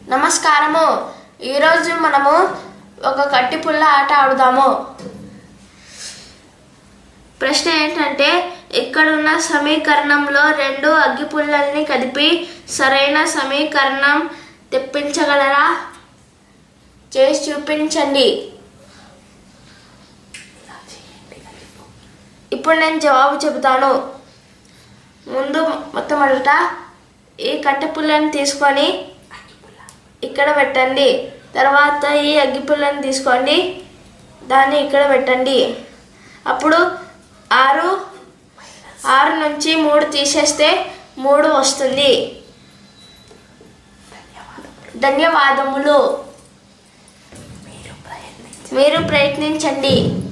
నమస్కారము. ఈరోజు మనము ఒక కట్టిపుల్ల ఆట ఆడుదాము. ప్రశ్న ఏంటంటే, ఇక్కడున్న సమీకరణంలో రెండు అగ్గిపుల్లల్ని కదిపి సరైన సమీకరణం తెప్పించగలరా? చేసి చూపించండి. ఇప్పుడు నేను జవాబు చెబుతాను. ముందు మొట్టమొదట ఈ కట్టెపుల్లని తీసుకొని ఇక్కడ పెట్టండి. తర్వాత ఈ అగ్గిపుల్లని తీసుకోండి, దాన్ని ఇక్కడ పెట్టండి. అప్పుడు 6 నుంచి 3 తీసేస్తే 3 వస్తుంది. ధన్యవాదములు. మీరు ప్రయత్నించండి.